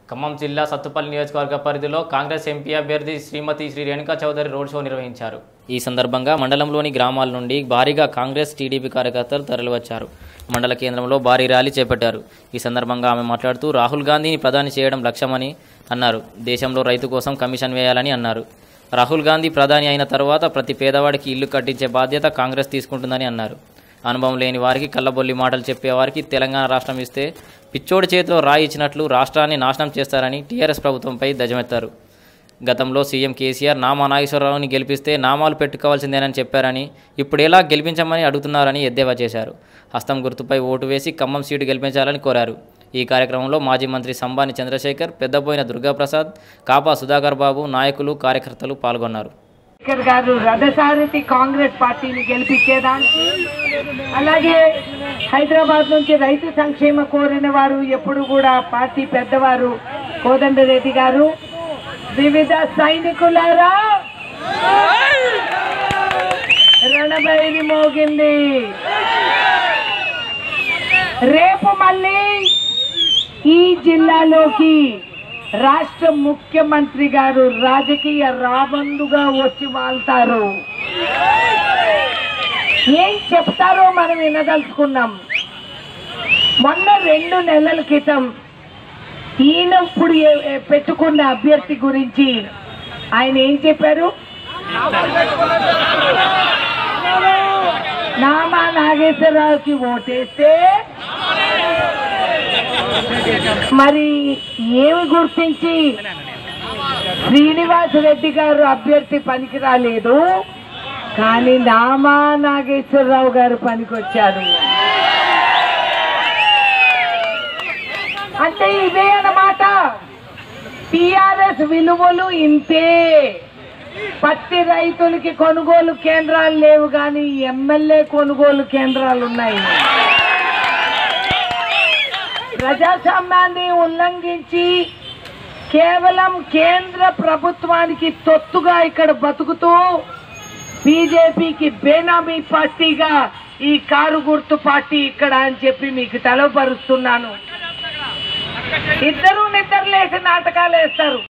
ఖమ్మం జిల్లా సత్తుపల్లి నియోజకవర్గ పరిధిలో కాంగ్రెస్ ఎంపీ అభ్యర్థి శ్రీమతి శ్రీ రేణుకా చౌదరి రోడ్ షో నిర్వహించారు. ఈ సందర్భంగా మండలంలోని గ్రామాల నుండి భారీగా కాంగ్రెస్ టీడీపీ కార్యకర్తలు తరలివచ్చారు. మండల కేంద్రంలో భారీ ర్యాలీ చేపట్టారు. ఈ సందర్భంగా ఆమె మాట్లాడుతూ రాహుల్ గాంధీని ప్రధాని చేయడం లక్ష్యమని అన్నారు. దేశంలో రైతు కోసం కమిషన్ వేయాలని అన్నారు. రాహుల్ గాంధీ ప్రధాని అయిన తర్వాత ప్రతి పేదవాడికి ఇల్లు కట్టించే బాధ్యత కాంగ్రెస్ తీసుకుంటుందని అన్నారు. అనుభవం లేని వారికి కళ్ళబొల్లి మాటలు చెప్పేవారికి తెలంగాణ రాష్ట్రం ఇస్తే పిచ్చోడి చేతిలో రాయి ఇచ్చినట్లు రాష్ట్రాన్ని నాశనం చేస్తారని టీఆర్ఎస్ ప్రభుత్వంపై ధ్వజమెత్తారు. గతంలో సీఎం కేసీఆర్ నామా నాగేశ్వరరావుని గెలిపిస్తే నామాలు పెట్టుకోవాల్సిందేనని చెప్పారని, ఇప్పుడు ఎలా గెలిపించమని అడుగుతున్నారని ఎద్దేవా చేశారు. హస్తం గుర్తుపై ఓటు వేసి ఖమ్మం సీటు గెలిపించాలని కోరారు. ఈ కార్యక్రమంలో మాజీ మంత్రి సంబాని చంద్రశేఖర్, పెద్దబోయిన దుర్గాప్రసాద్, కాపా సుధాకర్ బాబు, నాయకులు, కార్యకర్తలు పాల్గొన్నారు. గారు రథసారథి కాంగ్రెస్ పార్టీని గెలిపించేదానికి, అలాగే హైదరాబాద్ నుంచి రైతు సంక్షేమ కోరిన వారు ఎప్పుడు కూడా పార్టీ పెద్దవారు కోదండరెడ్డి గారు, వివిధ సైనికులారా రణబైరి మోగింది. రేపు మళ్ళీ ఈ జిల్లాలోకి రాష్ట్ర ముఖ్యమంత్రి గారు రాజకీయ రాబందుగా వచ్చి వాళ్తారు. ఏం చెప్తారో మనం వినదలుచుకున్నాం. మొన్న 2 నెలల క్రితం ఈయన ఇప్పుడు పెట్టుకున్న అభ్యర్థి గురించి ఆయన ఏం చెప్పారు? నామా నాగేశ్వరరావుకి ఓటేస్తే మరి ఏమి గుర్తించి శ్రీనివాస్ రెడ్డి గారు అభ్యర్థి పనికి రాలేదు, కానీ నామా నాగేశ్వరరావు గారు పనికొచ్చారు. అంటే ఇదే అన్నమాట. టిఆర్ఎస్ విలువలు ఇంతే. పత్తి రైతులకి కొనుగోలు కేంద్రాలు లేవు, కానీ ఎమ్మెల్యే కొనుగోలు కేంద్రాలు ఉన్నాయి. ప్రజాస్వామ్యాన్ని ఉల్లంఘించి కేవలం కేంద్ర ప్రభుత్వానికి తొత్తుగా ఇక్కడ బతుకుతూ బీజేపీకి బేనామీ పార్టీగా ఈ కారు గుర్తు పార్టీ ఇక్కడ అని చెప్పి మీకు తెలవపరుస్తున్నాను. ఇద్దరు నిద్రలేసి నాటకాలు వేస్తారు.